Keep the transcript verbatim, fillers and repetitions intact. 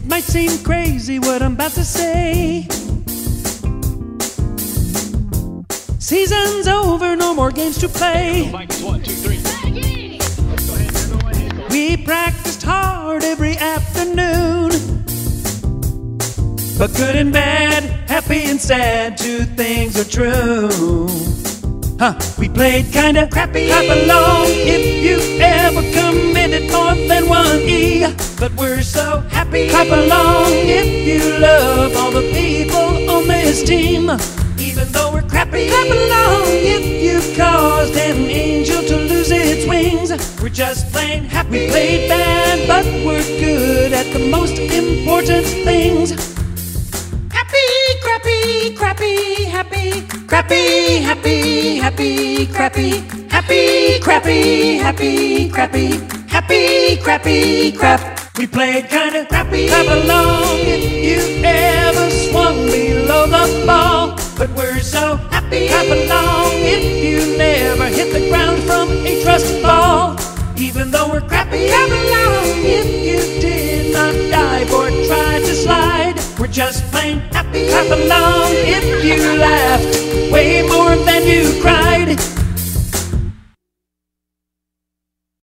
It might seem crazy what I'm about to say. Season's over, no more games to play. One, two, three. We practiced hard every afternoon, but good and bad, happy and sad, two things are true. Huh, we played kinda crappy, clap along if you ever committed more than one E. But we're so happy, clap along if you love all the people on this team. Even though we're crappy, clap along if you caused an angel to lose its wings. We're just plain happy. We played bad, but we're good at the most important things. Happy, crappy, crappy, happy, crappy, happy, happy, crappy, happy, crappy, happy, crappy, happy, crappy, crap. We played kinda crappy, clap along if you ever swung below the ball. But we're so happy, clap along if you never hit the ground from a trust fall. Even though we're crappy, clap along if you did not dive or try to slide. We're just plain happy, clap along.